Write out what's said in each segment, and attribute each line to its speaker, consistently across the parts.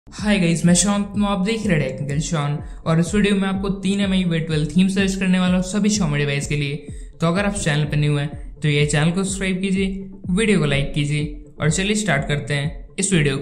Speaker 1: Hi guys, मैं Shawn. आप देख रहे हैं टेक्निकल शॉन और इस वीडियो में आपको 3 MI V12 थीम सर्च करने वाला हूं सभी Xiaomi डिवाइस के लिए। तो अगर आप चैनल पर न्यू हैं तो ये चैनल को सब्सक्राइब कीजिए, वीडियो को लाइक कीजिए और चलिए स्टार्ट करते हैं इस वीडियो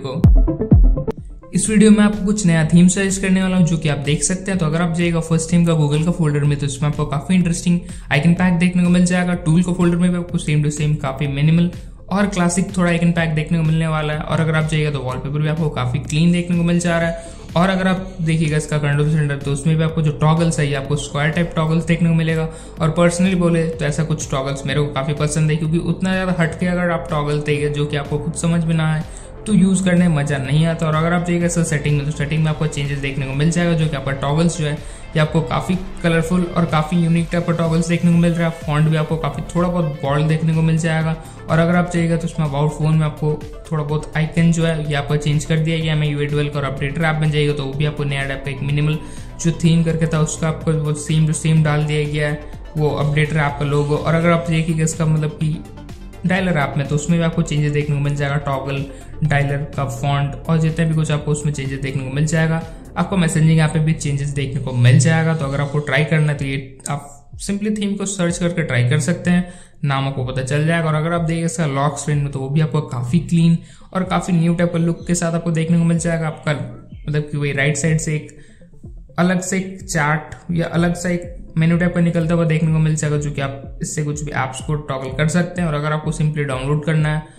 Speaker 1: को। इस वीडियो में आपको कुछ नया थीम सर्च करने वाला हूं जो कि आप देख सकते हैं। तो अगर आप जाइएगा फर्स्ट थीम का गूगल का फोल्डर में तो इसमें आपको काफी इंटरेस्टिंग आइकन पैक देखने को मिल जाएगा। टूल का फोल्डर में भी आपको सेम टू सेम काफी मिनिमल और क्लासिक थोड़ा आइकन पैक देखने को मिलने वाला है। और अगर आप जाइएगा तो वॉलपेपर भी आपको काफी क्लीन देखने को मिल जा रहा है। और अगर आप देखिएगा इसका कंट्रोल सेंटर तो उसमें भी आपको जो टॉगल्स है आपको स्क्वायर टाइप टॉगल्स देखने को मिलेगा। और पर्सनली बोले तो ऐसा कुछ टॉगल्स मेरे को काफी पसंद है, क्योंकि उतना ज्यादा हटके अगर आप टॉगल देंगे जो कि आपको खुद समझ में ना आए तो यूज करने में मजा नहीं आता। और अगर आप जाइएगा सर सेटिंग में तो सेटिंग में आपको चेंजेस देखने को मिल जाएगा, जो कि आपका टॉगल्स जो है ये आपको काफी कलरफुल और काफी यूनिक टाइप का टॉगल्स देखने को मिल रहा है। फॉन्ट भी आपको काफी थोड़ा बहुत बॉल्ड देखने को मिल जाएगा। और अगर आप चाहिएगा तो उसमें अबाउट फोन में आपको थोड़ा बहुत आइकन जो है ये आपको चेंज कर दिया गया। मैं V12 और अपडेटर ऐप में जाइएगा तो वो भी आपको नया टाइप का एक मिनिमल जो थीम करके था उसका आपको वो सेम टू सेम डाल दिया गया है, वो अपडेटर ऐप का लोगो। और अगर आप देखिएगा इसका मतलब कि डायलर ऐप में तो उसमें भी आपको चेंजेस देखने को मिल जाएगा, टॉगल डायलर का फॉन्ट और जितने भी कुछ आपको उसमें चेंजेस देखने को मिल जाएगा। आपको मैसेजिंग ऐप पे भी चेंजेस देखने को मिल जाएगा। तो अगर आपको ट्राई करना है तो ये आप सिंपली थीम को सर्च करके ट्राई कर सकते हैं, नाम आपको पता चल जाएगा। और अगर आप देखिए इसका लॉक स्क्रीन में तो वो भी आपको काफी क्लीन और काफी न्यू टाइप का लुक के साथ आपको देखने को मिल जाएगा। आपका मतलब कि वही राइट साइड से एक अलग से एक चार्ट या अलग सा एक मेन्यू टाइप का निकलता हुआ देखने को मिल जाएगा, जो कि आप इससे कुछ भी ऐप्स को टॉगल कर सकते हैं। और अगर आपको सिंपली डाउनलोड करना है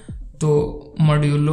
Speaker 1: तो मॉड्यूलो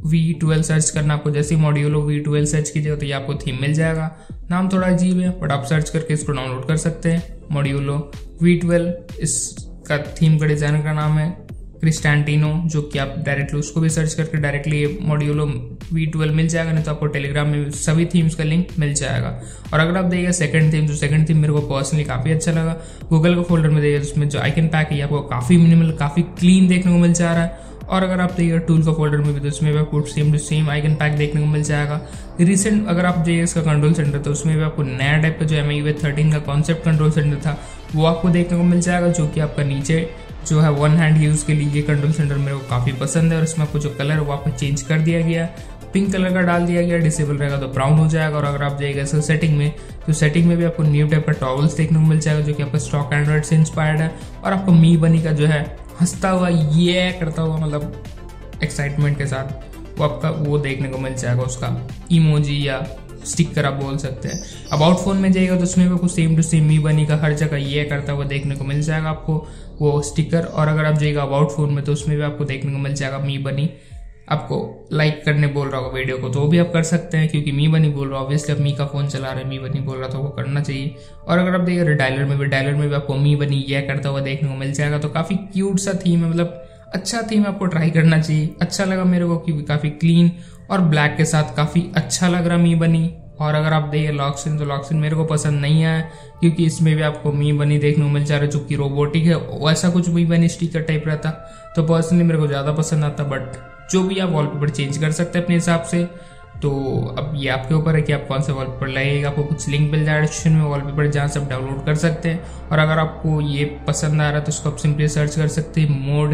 Speaker 1: V12 सर्च करना, आपको जैसे ही मॉड्यूलो V12 सर्च कीजिएगा तो ये आपको थीम मिल जाएगा। नाम थोड़ा अजीब है बट आप सर्च करके इसको डाउनलोड कर सकते हैं। मॉड्यूलो V12 इसका थीम का डिजाइनर का नाम है क्रिस्टेंटिनो, जो कि आप डायरेक्टली उसको भी सर्च करके डायरेक्टली ये मॉड्यूलो V12 मिल जाएगा, नहीं तो आपको टेलीग्राम में सभी थीम्स का लिंक मिल जाएगा। और अगर आप देखिए सेकंड थीम, तो सेकंड थीम मेरे को पर्सनली काफी अच्छा लगा। गूगल का फोल्डर में देखिए उसमें जो आइकन पैक है आपको काफी मिनिमल काफी क्लीन देखने को मिल जा रहा है। और अगर आप देखिए टूल का फोल्डर में भी तो उसमें भी आपको same to same icon pack देखने को मिल जाएगा। रिसेंट अगर आप देखिए इसका कंट्रोल सेंटर तो उसमें भी आपको नया टाइप का जो MI V13 का कॉन्सेप्ट कंट्रोल सेंटर था वो आपको देखने को मिल जाएगा, जो कि आपका नीचे जो है वन हैंड यूज के लिए ये कंट्रोल सेंटर मेरे को काफी पसंद है। और इसमें आपको जो कलर है वो आपको चेंज कर दिया गया, पिंक कलर का डाल दिया गया, डिसेबल रहेगा तो ब्राउन हो जाएगा। और अगर आप जाइएगा सर सेटिंग में तो सेटिंग में भी आपको न्यू टाइप का टॉगल्स देखने को मिल जाएगा, जो कि आपका स्टॉक एंड्रॉइड से इंस्पायर्ड है। और आपको मी बनी का जो है हंसता हुआ ये करता हुआ मतलब एक्साइटमेंट के साथ वो आपका वो देखने को मिल जाएगा, उसका इमोजी या स्टिकर आप बोल सकते हैं। अबाउट फोन में जाइएगा तो उसमें भी कुछ सेम टू सेम मी बनी का हर जगह ये करता हुआ देखने को मिल जाएगा आपको वो स्टिकर। और अगर आप जाइएगा अबाउट फोन में तो उसमें भी आपको देखने को मिल जाएगा मी बनी आपको लाइक करने बोल रहा होगा वीडियो को तो वो भी आप कर सकते हैं, क्योंकि मी बनी बोल रहा है ऑब्वियसली आप मी का फोन चला रहे हैं, मी बनी बोल रहा था वो करना चाहिए। और अगर आप देखिए डायलर में भी आपको मी बनी ये करता हुआ देखने को मिल जाएगा। तो काफी क्यूट सा थीम है, मतलब अच्छा थीम आपको ट्राई करना चाहिए। अच्छा लगा मेरे को क्योंकि काफी क्लीन और ब्लैक के साथ काफी अच्छा लग रहा मी बनी। और अगर आप देखिए लॉक स्क्रीन तो लॉक स्क्रीन मेरे को पसंद नहीं आया, क्योंकि इसमें भी आपको मी बनी देखने को मिल जा रहा है जो कि रोबोटिक है, वैसा कुछ मी बनी स्टिकर टाइप रहता तो पर्सनली मेरे को ज्यादा पसंद आता। बट जो भी आप वॉलपेपर चेंज कर सकते हैं अपने हिसाब से, तो अब ये आपके ऊपर है कि आप कौन सा वॉलपेपर लगेगा। आपको कुछ लिंक मिल जाएगा डिस्क्रिप्शन में वॉलपेपर जहाँ से आप डाउनलोड कर सकते हैं। और अगर आपको ये पसंद आ रहा है तो उसको आप सिंपली सर्च कर सकते हैं मोड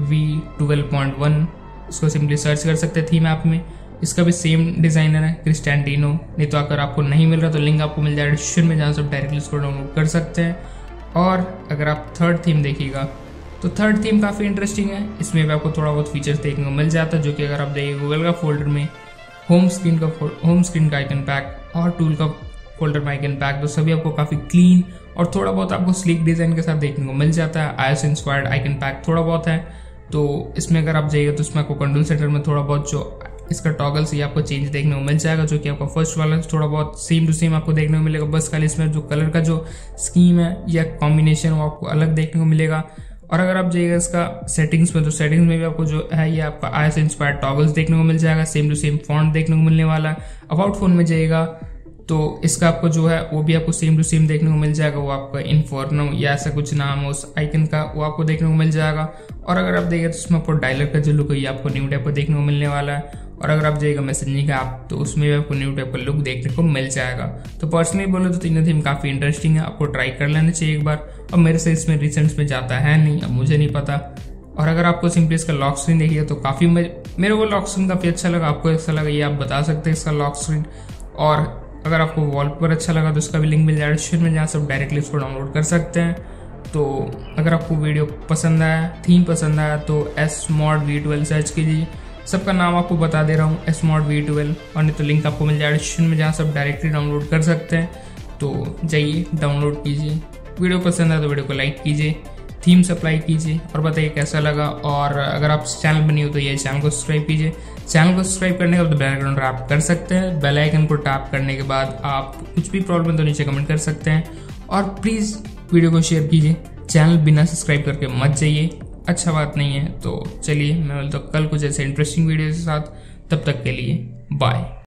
Speaker 1: V12.1, उसको सिंपली सर्च कर सकते हैं थीम ऐप में। इसका भी सेम डिजाइनर है क्रिस्टेंटिनो। नहीं तो अगर आपको नहीं मिल रहा तो लिंक आपको मिल जाएगा डिस्क्रिप्शन में जहाँ से आप डायरेक्टली इसको डाउनलोड कर सकते हैं। और अगर आप थर्ड थीम देखिएगा तो थर्ड थीम काफ़ी इंटरेस्टिंग है। इसमें भी आपको थोड़ा बहुत फीचर्स देखने को मिल जाता है, जो कि अगर आप देखिए गूगल का फोल्डर में होम स्क्रीन का आइकन पैक और टूल का फोल्डर में आइकन पैक तो सभी आपको काफ़ी क्लीन और थोड़ा बहुत आपको स्लीक डिज़ाइन के साथ देखने को मिल जाता है। iOS इंस्पायर्ड आइकन पैक थोड़ा बहुत है। तो इसमें अगर आप जाइए तो इसमें आपको कंट्रोल सेंटर में थोड़ा बहुत जो इसका टॉगल से आपको चेंज देखने को मिल जाएगा, जो कि आपका फर्स्ट वाला थोड़ा बहुत सेम टू सेम आपको देखने को मिलेगा। बस खाली इसमें जो कलर का जो स्कीम है या कॉम्बिनेशन वो आपको अलग देखने को मिलेगा। और अगर आप जाइएगा इसका सेटिंग्स में तो सेटिंग्स में भी आपको जो है ये आपका iOS इंस्पायर्ड टॉगल्स देखने को मिल जाएगा, सेम टू सेम फॉन्ट देखने को मिलने वाला है। अबाउट फोन में जाइएगा तो इसका आपको जो है वो भी आपको सेम टू सेम देखने को मिल जाएगा, वो आपका इन्फॉर्नो या ऐसा कुछ नाम है उस आइकन का वो आपको देखने को मिल जाएगा। और अगर आप देखिए तो उसमें आपको डायलर का जो लुक है ये आपको न्यू टाइप का देखने को मिलने वाला है। और अगर आप जाइएगा मैसेजिंग का ऐप तो उसमें भी आपको न्यू टाइप का लुक देखने को मिल जाएगा। तो पर्सनली बोले तो तीनों थीम काफी इंटरेस्टिंग है, आपको ट्राई कर लेना चाहिए एक बार। और मेरे से इसमें रिसेंट्स में जाता है नहीं, अब मुझे नहीं पता। और अगर आपको सिंपली इसका लॉक स्क्रीन देखिए तो काफी मेरे को लॉक स्क्रीन काफ़ी अच्छा लगा, आपको कैसा लगा ये आप बता सकते हैं इसका लॉक स्क्रीन। और अगर आपको वॉलपेपर अच्छा लगा तो इसका भी लिंक मिल जाएगा डिस्क्रिप्शन में, जहाँ से आप डायरेक्टली इसको डाउनलोड कर सकते हैं। तो अगर आपको वीडियो पसंद आया, थीम पसंद आया तो SMod V12 सर्च कीजिए। सबका नाम आपको बता दे रहा हूँ, SMod V12, और नहीं तो लिंक आपको मिल जाएगा डिस्क्रिप्शन में, जहाँ से आप डायरेक्टली डाउनलोड कर सकते हैं। तो जाइए डाउनलोड कीजिए। वीडियो पसंद आया तो वीडियो को लाइक कीजिए, थीम सप्लाई कीजिए और बताइए कैसा लगा। और अगर आप चैनल पर नहीं हो तो ये चैनल को सब्सक्राइब कीजिए। चैनल को सब्सक्राइब करने के बाद बेल आइकन टैप कर सकते हैं। बेल आइकन को टैप करने के बाद आप कुछ भी प्रॉब्लम तो नीचे कमेंट कर सकते हैं। और प्लीज़ वीडियो को शेयर कीजिए। चैनल बिना सब्सक्राइब करके मत जाइए, अच्छा बात नहीं है। तो चलिए मैं बोलता हूँ कल कुछ ऐसे इंटरेस्टिंग वीडियो के साथ, तब तक के लिए बाय।